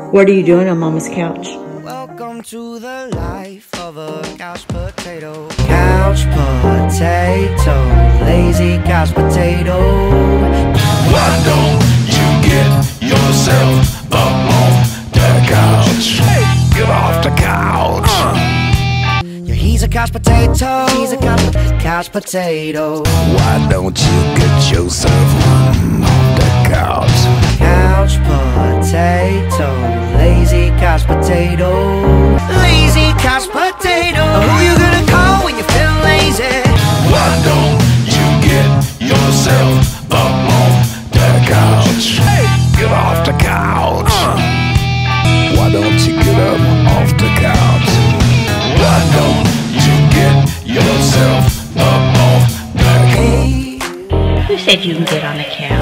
What are you doing on Mama's couch? Welcome to the life of a couch potato. Couch potato, lazy couch potato. Why don't you get yourself up off the couch? Hey, get off the couch. Yeah, he's a couch potato. He's a couch potato. Why don't you get yourself off the couch? Couch potato, lazy couch potato. Lazy couch potato. Who you gonna call when you feel lazy? Why don't you get yourself up off the couch? Hey, get off the couch. Why don't you get up off the couch? Why don't you get yourself up off the couch? Who said you can get on the couch?